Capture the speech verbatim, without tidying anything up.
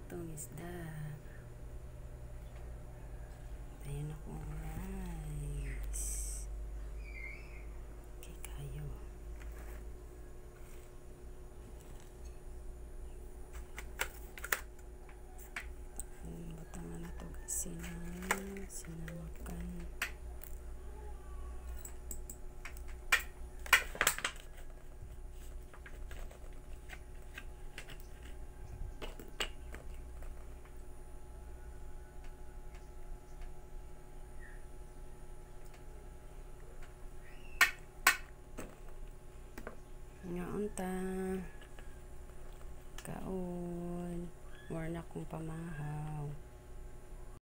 tong isda. Ayan akong rice. Okay kayo. Butangan na ito sinang sinamakan. Ngaon ta kaon war na kong pamahaw.